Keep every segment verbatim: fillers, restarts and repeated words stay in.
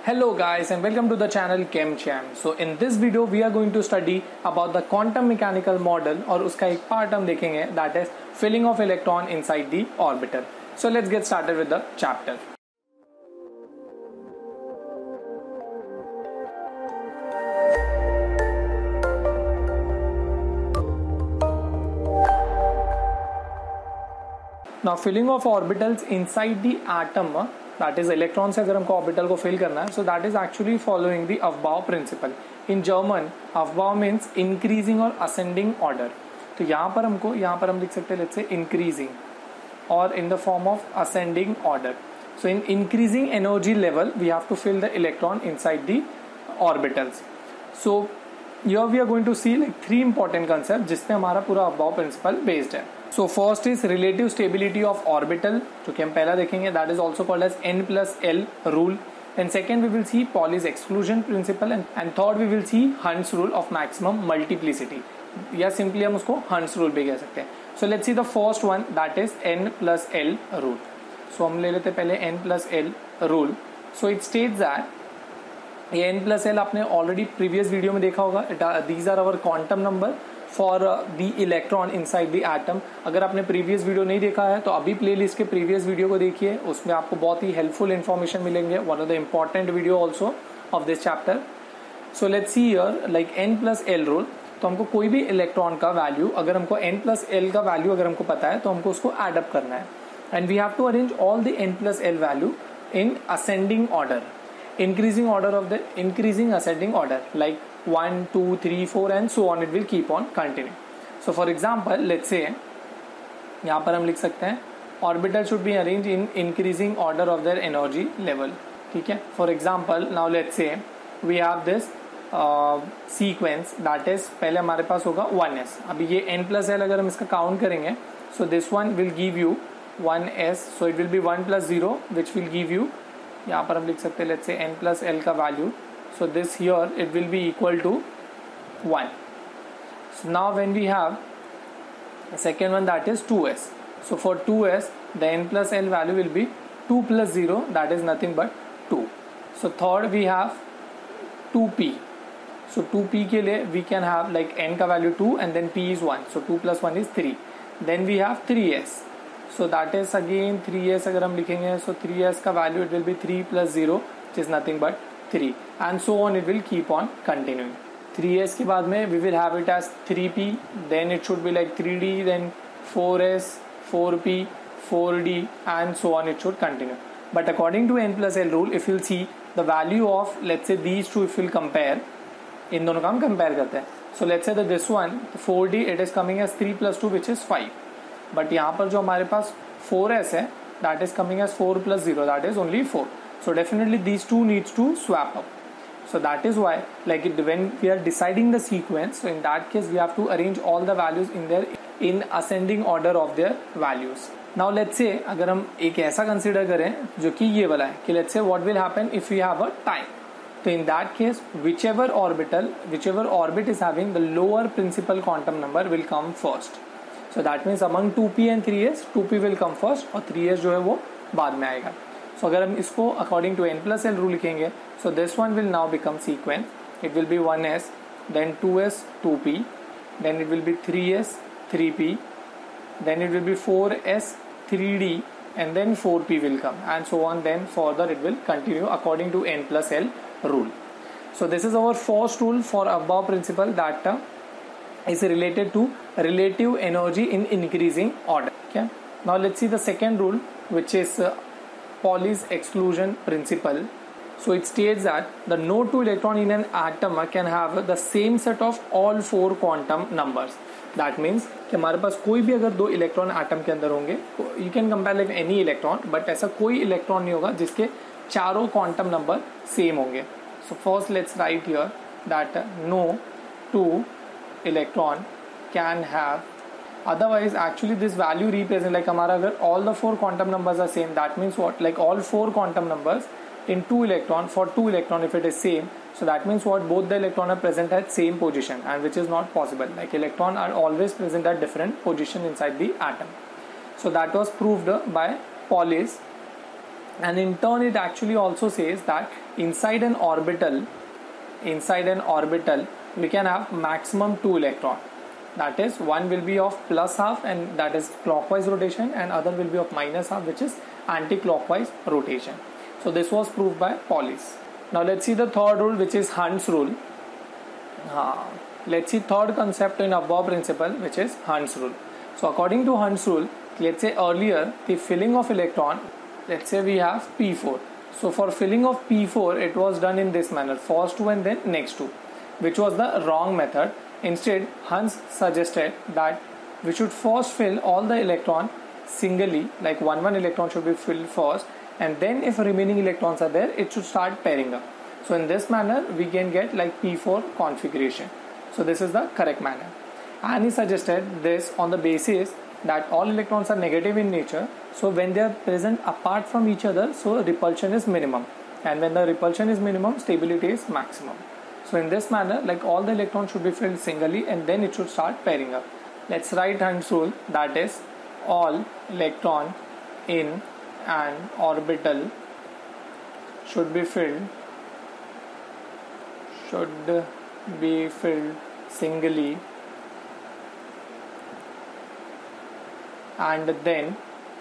Hello guys and welcome to the channel ChemCham. So in this video we are going to study about the quantum mechanical model और उसका एक part हम देखेंगे that is filling of electron inside the orbital. So let's get started with the chapter. Now filling of orbitals inside the atom, that is electron से अगर हमको orbital को fill करना है, so that is actually following the Aufbau principle. In German, Aufbau means increasing or ascending order. तो यहाँ पर हमको यहाँ पर हम लिख सकते हैं let's say increasing or in the form of ascending order. So in increasing energy level, we have to fill the electron inside the orbitals. So here we are going to see like three important concepts जिसपे हमारा पूरा Aufbau principle based है. So first is relative stability of orbital, जो कि हम पहला देखेंगे, that is also called as N plus L rule. And second we will see Pauli's exclusion principle and, and third we will see Hund's rule of maximum multiplicity. या simply हम उसको Hund's rule भी कह सकते हैं. So let's see the first one, that is N plus L rule. So हम ले लेते पहले N plus L rule. So it states that ये N plus L आपने already previous video में देखा होगा. These are our quantum number for the electron inside the atom. अगर आपने प्रीवियस वीडियो नहीं देखा है तो अभी प्लेलिस्ट के प्रीवियस वीडियो को देखिए, उसमें आपको बहुत ही हेल्पफुल इन्फॉर्मेशन मिलेंगे. One of the important video also of this chapter. So let's see here like n plus l rule. तो हमको कोई भी इलेक्ट्रॉन का वैल्यू, अगर हमको एन प्लस एल का वैल्यू अगर हमको पता है तो हमको उसको एड अप करना है. And we have to arrange all the n plus l value in ascending order, increasing order of the increasing ascending order like one, two, three, four and so on. It will keep on continuing. So for example, let's say यहाँ पर हम लिख सकते हैं orbital should be arranged in increasing order of their energy level. ठीक है. For example, now let's say we have this uh, sequence that is पहले हमारे पास होगा वन एस. अभी ये n plus l अगर हम इसका काउंट करेंगे, so this one will give you one s. So it will be one plus zero which will give you, यहाँ पर हम लिख सकते हैं let's say n plus l का value. So this here it will be equal to one. So now when we have second one that is two s. So for two s the n plus l value will be two plus zero, that is nothing but two. So third we have two p. So two p के लिए we can have like n का value two and then p is one. So two plus one is three. Then we have three s. So that is again three s अगर हम लिखेंगे, so three s का value it will be three plus zero which is nothing but three and so on. It will keep on continuing. Three s के बाद में we will have it as three p, then it should be like three d, then four s, four p, four D and so on. It should continue. But according to N plus L rule, if you'll see the value of let's say these two, if you'll compare, इन दोनों का हम compare करते हैं. So let's say that this one four d it is coming as three plus two which is five. But यहाँ पर जो हमारे पास फोर एस है that is coming as four plus zero, that is only four. So definitely these two needs to swap up. So that is why like it when we are deciding the sequence, so in that case we have to arrange all the values in their in ascending order of their values. Now let's say अगर हम एक ऐसा consider करें जो कि ये वाला है कि let's say what will happen if we have a time. तो in that case whichever orbital whichever orbit is having the lower principal quantum number will come first. So that means among two p and three s, two p will come first और three s जो है वो बाद में आएगा. So अगर हम इसको according to N plus L rule लिखेंगे, so this one will now become sequence. It will be one s, then two s, two p, then it will be three s, three p, then it will be four s, three d and then four p will come and so on. Then further it will continue according to N plus L rule. So this is our first rule for Aufbau principle that uh, is related to relative energy in increasing order. Okay. Now let's see the second rule, which is uh, Pauli's exclusion principle. So it states that the no two electron in an atom can have the same set of all four quantum numbers. That means कि हमारे पास कोई भी अगर दो electron atom के अंदर होंगे, you can compare like any electron, but ऐसा कोई इलेक्ट्रॉन नहीं होगा जिसके चारों क्वांटम नंबर सेम होंगे. So first let's write here that uh, no two electron can have, otherwise actually this value represent like हमारा अगर all the four quantum numbers are same, that means what, like all four quantum numbers in two electron, for two electron if it is same, so that means what, both the electron are present at same position, and which is not possible. Like electron are always present at different position inside the atom. So that was proved by Pauli's and in turn it actually also says that inside an orbital inside an orbital we can have maximum two electron. That is, one will be of plus half and that is clockwise rotation, and other will be of minus half, which is anti-clockwise rotation. So this was proved by Pauli's. Now let's see the third rule, which is Hund's rule. Uh, let's see third concept in above principle, which is Hund's rule. So according to Hund's rule, let's say earlier the filling of electron, let's say we have P four. So for filling of P four, it was done in this manner, first two and then next two, which was the wrong method. Instead, Hund's suggested that we should first fill all the electron singly, like one one electron should be filled first, and then if remaining electrons are there, it should start pairing up. So in this manner we can get like P four configuration. So this is the correct manner, and he suggested this on the basis that all electrons are negative in nature. So when they are present apart from each other, so repulsion is minimum, and when the repulsion is minimum, stability is maximum. So in this manner, like all the electrons should be filled singly and then it should start pairing up. Let's write Hund's rule, that is, all electron in an orbital should be filled should be filled singly and then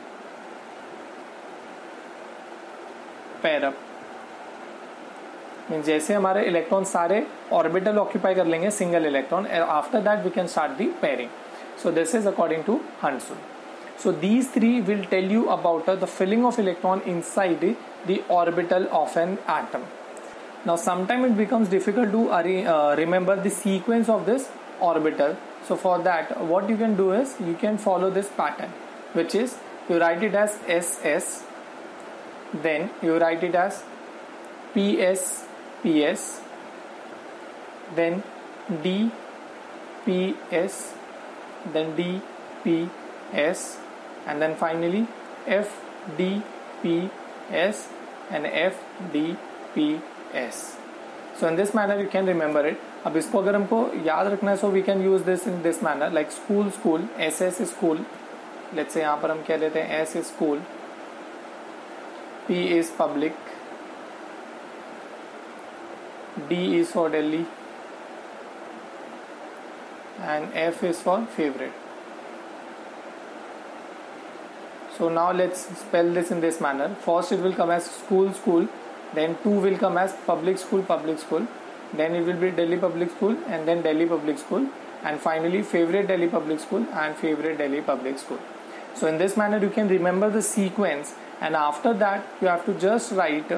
pair up. Means जैसे हमारे electron सारे orbital occupy कर लेंगे single electron, after that we can start the pairing. So this is according to Hund's rule. So these three will tell you about uh, the filling of electron inside the, the orbital of an atom. Now sometimes it becomes difficult to uh, remember the sequence of this orbital. So for that, what you can do is you can follow this pattern, which is you write it as S S, then you write it as P S P S, then D P S, then D P S, and then finally F D P S and F D P S. So in this manner you can remember it. अब इसको अगर हमको याद रखना है, so we can use this in this manner, like school school, S S is school. Let's say यहाँ पर हम क्या लेते हैं, S is school, P is public, D is for Delhi, and F is for favorite. So now let's spell this in this manner. First it will come as school school, then two will come as public school public school, then it will be Delhi public school and then Delhi public school, and finally favorite Delhi public school and favorite Delhi public school. So in this manner you can remember the sequence, and after that you have to just write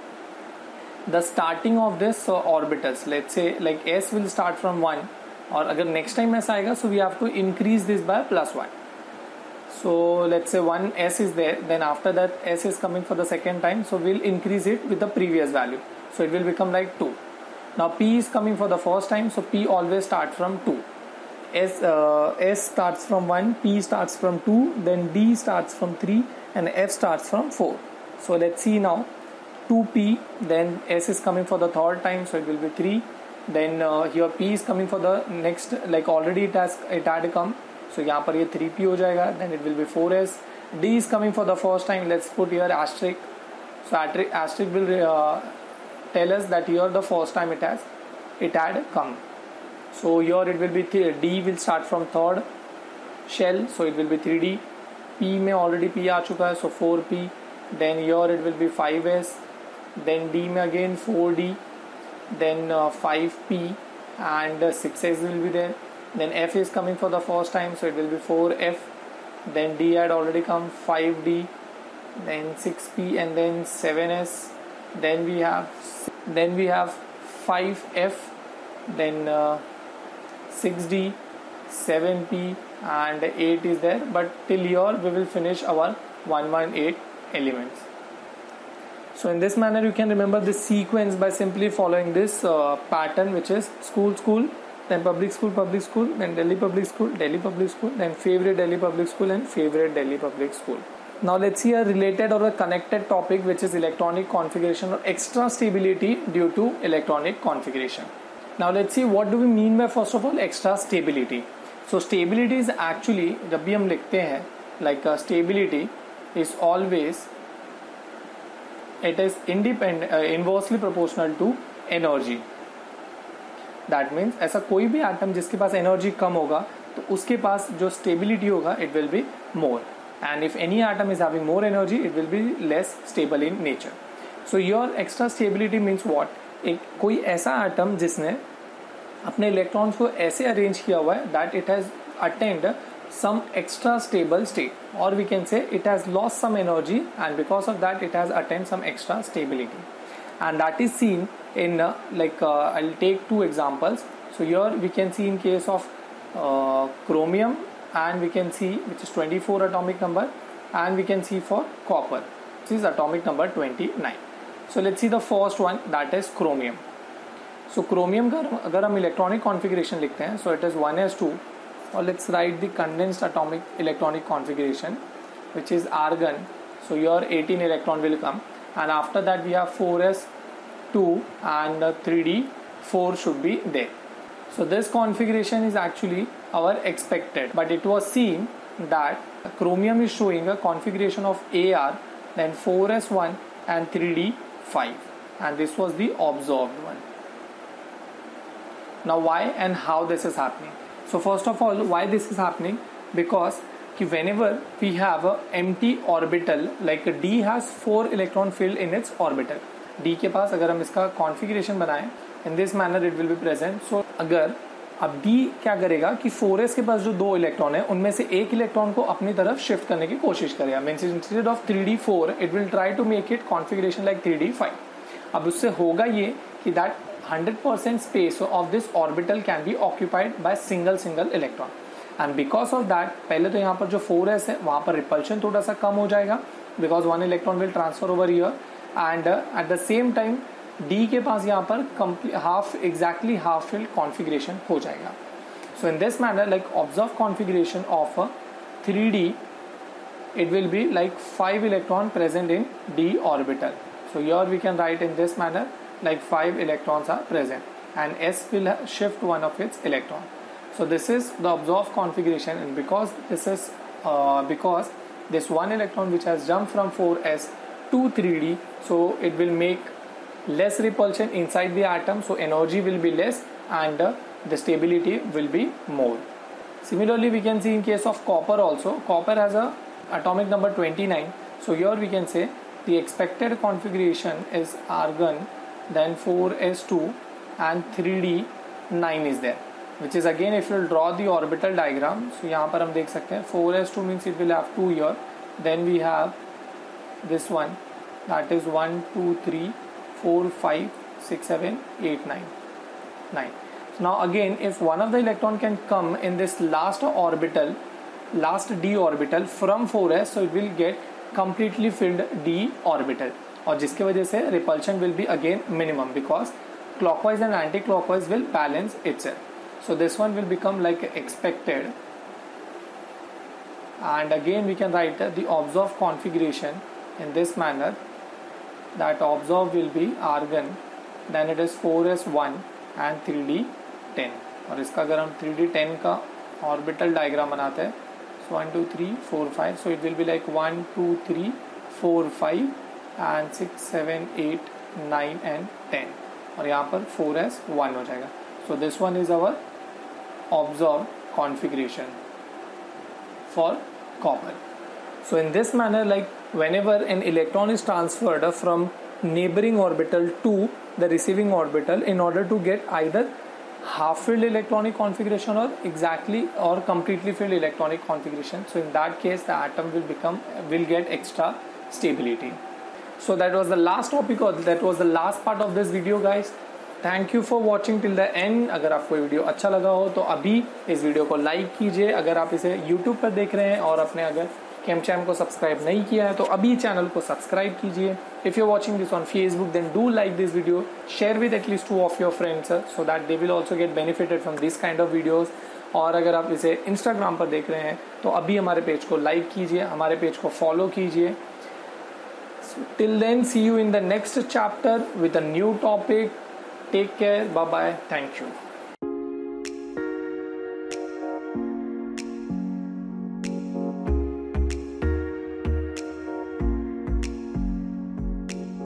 the starting of this uh, orbitals. Let's say like S will start from one, और अगर next time S आएगा, so we have to increase this by plus one. So let's say one S is there, then after that S is coming for the second time, so we'll increase it with the previous value, so it will become like two. Now P is coming for the first time, so P always starts from two. S, uh, S starts from one, P starts from two, then D starts from three, and F starts from four. So let's see now. two P, then S is coming for the third time, so it will be three. Then uh, here P is coming for the next, like already it has it had come, so यहाँ पर ये three P हो जाएगा. Then it will be four S. D is coming for the first time. Let's put here asterisk. So asterisk will uh, tell us that here the first time it has it had come. So here it will be th- D will start from third shell, so it will be three D. P में already P आ चुका है, so four P. Then here it will be five S. Then D में again four D, then uh, five P, and uh, six S will be there. Then F is coming for the first time, so it will be four F. Then D had already come, five D, then six P, and then seven S. Then we have then we have five F, then uh, six D, seven P, and eight is there. But till here we will finish our one one eight elements. So in this manner you can remember this sequence by simply following this uh, pattern, which is school school, then public school public school, then Delhi public school Delhi public school, then favorite Delhi public school and favorite Delhi public school. Now let's see a related or a connected topic, which is electronic configuration or extra stability due to electronic configuration. Now let's see what do we mean by first of all extra stability. So stability is actually, जब भी हम लिखते हैं like uh, stability is always it is independent uh, inversely proportional to energy. That means ऐसा कोई भी atom जिसके पास energy कम होगा तो उसके पास जो स्टेबिलिटी होगा it will be more, and if any atom is having more energy it will be less stable in nature. So your extra stability means what, एक कोई ऐसा एटम जिसने अपने इलेक्ट्रॉन्स को ऐसे अरेंज किया हुआ है that it has attend some extra stable state, or we can say it has lost some energy and because of that it has attained some extra stability, and that is seen in uh, like uh, I'll take two examples. So here we can see in case of uh, chromium, and we can see which is twenty-four atomic number, and we can see for copper which is atomic number twenty-nine. So let's see the first one, that is chromium. So chromium का अगर हम electronic configuration लिखते हैं, so it is one s two, or let's write the condensed atomic electronic configuration which is argon. So here eighteen electron will come, and after that we have four s two and three d four should be there. So this configuration is actually our expected, but it was seen that chromium is showing a configuration of A r, then four s one and three d five, and this was the observed one. Now why and how this is happening? So first of all, why this is happening? Because कि whenever we have a empty orbital, like D has four electron filled in its orbital. D के पास अगर हम इसका configuration बनाएं, in this manner it will be present. So अगर अब D क्या करेगा कि फोर एस के पास जो दो इलेक्ट्रॉन है उनमें से एक इलेक्ट्रॉन को अपनी तरफ शिफ्ट करने की कोशिश करेगा. Means instead of three d four it will try to make it configuration like three d five. अब उससे होगा ये कि दैट one hundred percent space of this orbital can be occupied by single single electron, and because of that पहले तो यहाँ पर जो फोर एस है वहाँ पर repulsion थोड़ा सा कम हो जाएगा because one electron will transfer over here, and uh, at the same time D के पास यहाँ पर half exactly half filled configuration हो जाएगा. So in this manner, like observed configuration of a three D, it will be like five electron present in D orbital. So here we can write in this manner, like five electrons are present, and S will shift one of its electron. So this is the observed configuration, and because this is uh, because this one electron which has jumped from four s to three d, so it will make less repulsion inside the atom, so energy will be less and uh, the stability will be more. Similarly, we can see in case of copper also. Copper has a atomic number twenty-nine. So here we can say the expected configuration is argon, then four s two and three d nine is there, which is again if you will draw the orbital diagram. So यहाँ पर हम देख सकते हैं four s two means it will have two here, then we have this one, that is one two three four five six seven eight nine nine. So now again if one of the electron can come in this last orbital, last d orbital from four s, so it will get completely filled d orbital, और जिसके वजह से repulsion will be again minimum because clockwise and anti-clockwise will balance itself. So this one will become like expected, and again we can write the observed configuration in this manner, that observed will be argon, then it is four s one and three d ten. और इसका अगर हम three d ten का orbital diagram बनाते हैं, so one two three four five, so it will be like one two three four five and six seven eight nine and ten, और यहाँ पर four s one हो जाएगा. So this one is our observed configuration for copper. So in this manner, like whenever an electron is transferred from neighboring orbital to the receiving orbital, in order to get either half filled electronic configuration or exactly or completely filled electronic configuration, so in that case the atom will become will get extra stability. So that was the last topic, or that was the last part of this video guys. Thank you for watching till the end. अगर आपको ये video अच्छा लगा हो तो अभी इस video को लाइक कीजिए. अगर आप इसे यूट्यूब पर देख रहे हैं और अपने अगर केम चैम को सब्सक्राइब नहीं किया है तो अभी चैनल को सब्सक्राइब कीजिए. If you are watching this on Facebook then do like this video, share with at least two of your friends so that they will also get benefited from this kind of videos. और अगर आप इसे Instagram पर देख रहे हैं तो अभी हमारे पेज को लाइक कीजिए, हमारे पेज को फॉलो कीजिए. So till then, see you in the next chapter with a new topic. Take care. Bye bye. Thank you.